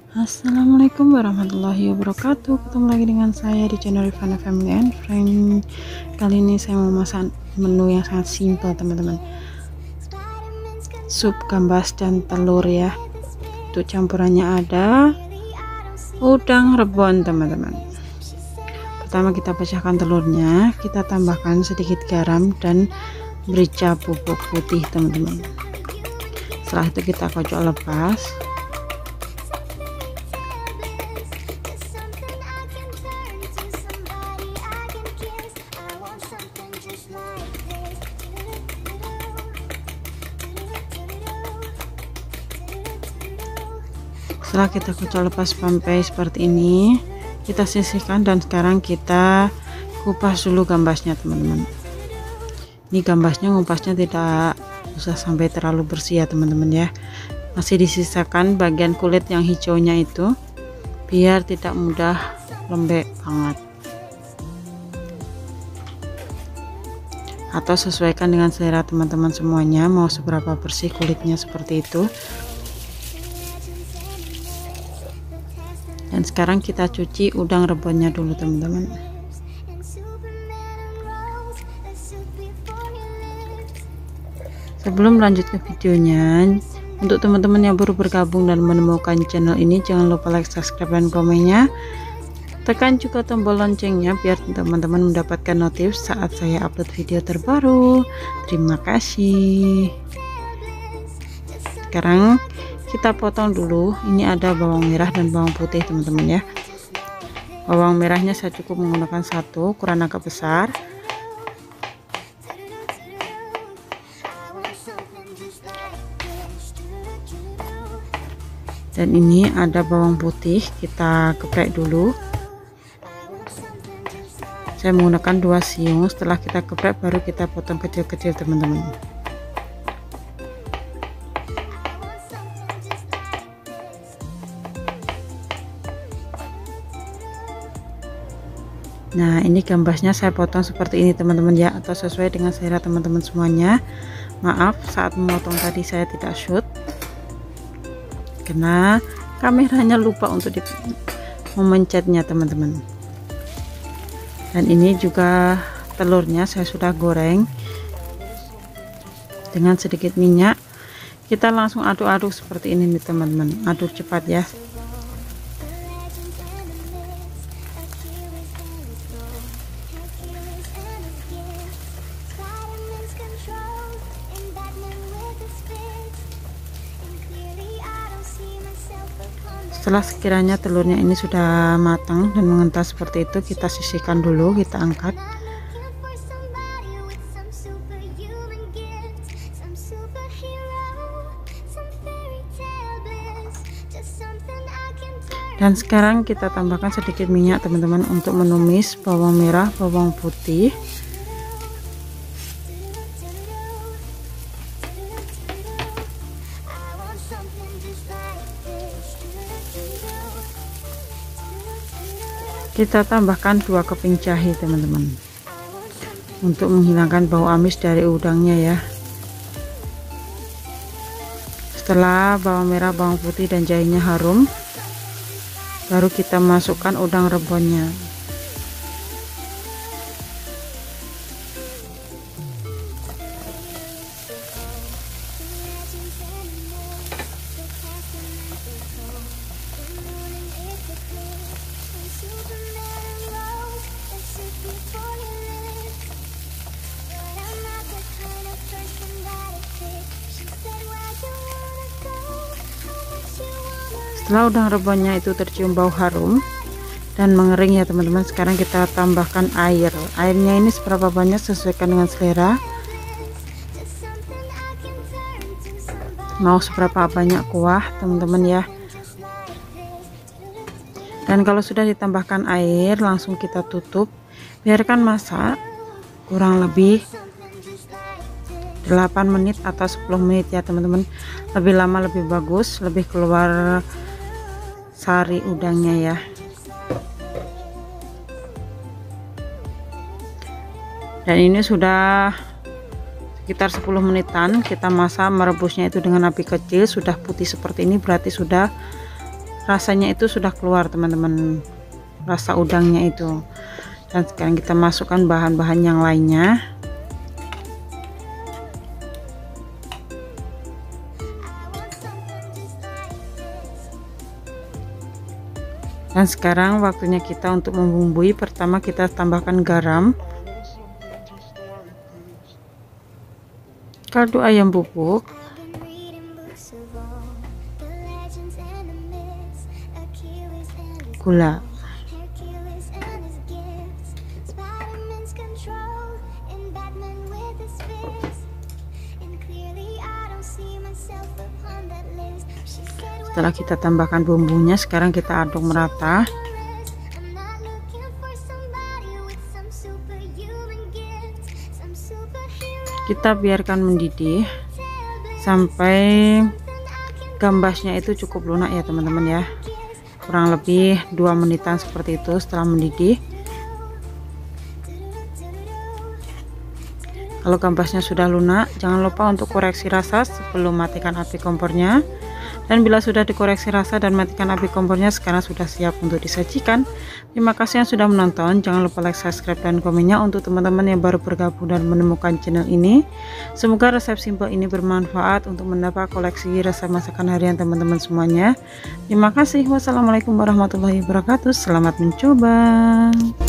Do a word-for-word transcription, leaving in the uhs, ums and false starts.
Assalamualaikum warahmatullahi wabarakatuh. Ketemu lagi dengan saya di channel Rifana Family and Friend. Kali ini saya mau masak menu yang sangat simpel, teman-teman. Sup gambas dan telur ya. Untuk campurannya ada udang rebon, teman-teman. Pertama kita pecahkan telurnya, kita tambahkan sedikit garam dan merica bubuk putih, teman-teman. Setelah itu kita kocok lepas. Setelah kita kocok lepas sampai seperti ini, kita sisihkan dan sekarang kita kupas dulu gambasnya, teman-teman. Ini gambasnya ngupasnya tidak usah sampai terlalu bersih ya, teman-teman ya. Masih disisakan bagian kulit yang hijaunya itu biar tidak mudah lembek banget. Atau sesuaikan dengan selera teman-teman semuanya, mau seberapa bersih kulitnya seperti itu. Dan sekarang kita cuci udang rebonnya dulu, teman-teman. Sebelum lanjut ke videonya, untuk teman-teman yang baru bergabung dan menemukan channel ini, jangan lupa like, subscribe, dan komennya. Tekan juga tombol loncengnya biar teman-teman mendapatkan notif saat saya upload video terbaru. Terima kasih. Sekarang kita potong dulu. Ini ada bawang merah dan bawang putih, teman-teman ya. Bawang merahnya saya cukup menggunakan satu, ukuran agak besar. Dan ini ada bawang putih, kita geprek dulu. Saya menggunakan dua siung. Setelah kita geprek baru kita potong kecil-kecil, teman-teman. Nah, ini gambasnya saya potong seperti ini, teman-teman ya, atau sesuai dengan selera teman-teman semuanya. Maaf saat memotong tadi saya tidak shoot karena kameranya lupa untuk di memencetnya, teman-teman. Dan ini juga telurnya saya sudah goreng dengan sedikit minyak. Kita langsung aduk-aduk seperti ini nih, teman-teman. Aduk cepat ya. Setelah sekiranya telurnya ini sudah matang dan mengental seperti itu, kita sisihkan dulu, kita angkat. Dan sekarang kita tambahkan sedikit minyak, teman-teman, untuk menumis bawang merah, bawang putih. Kita tambahkan dua keping jahe, teman-teman, untuk menghilangkan bau amis dari udangnya ya. Setelah bawang merah, bawang putih, dan jahenya harum, baru kita masukkan udang rebonnya. Setelah udang rebonnya itu tercium bau harum dan mengering ya, teman-teman, sekarang kita tambahkan air. Airnya ini seberapa banyak sesuaikan dengan selera. Mau seberapa banyak kuah, teman-teman ya. Dan kalau sudah ditambahkan air, langsung kita tutup, biarkan masak kurang lebih delapan menit atau sepuluh menit ya, teman-teman. Lebih lama lebih bagus, lebih keluar sari udangnya ya. Dan ini sudah sekitar sepuluh menitan kita masak, merebusnya itu dengan api kecil. Sudah putih seperti ini berarti sudah rasanya itu sudah keluar teman-teman, rasa udangnya itu. Dan sekarang kita masukkan bahan-bahan yang lainnya. Dan sekarang waktunya kita untuk membumbui. Pertama kita tambahkan garam, kaldu ayam bubuk, gula, setelah kita tambahkan bumbunya, sekarang kita aduk merata. Kita biarkan mendidih sampai gambasnya itu cukup lunak ya teman-teman ya, kurang lebih dua menitan seperti itu. Setelah mendidih, kalau gambasnya sudah lunak, jangan lupa untuk koreksi rasa sebelum matikan api kompornya. Dan bila sudah dikoreksi rasa dan matikan api kompornya, sekarang sudah siap untuk disajikan. Terima kasih yang sudah menonton. Jangan lupa like, subscribe, dan komennya untuk teman-teman yang baru bergabung dan menemukan channel ini. Semoga resep simpel ini bermanfaat untuk mendapat koleksi resep masakan harian teman-teman semuanya. Terima kasih. Wassalamualaikum warahmatullahi wabarakatuh. Selamat mencoba.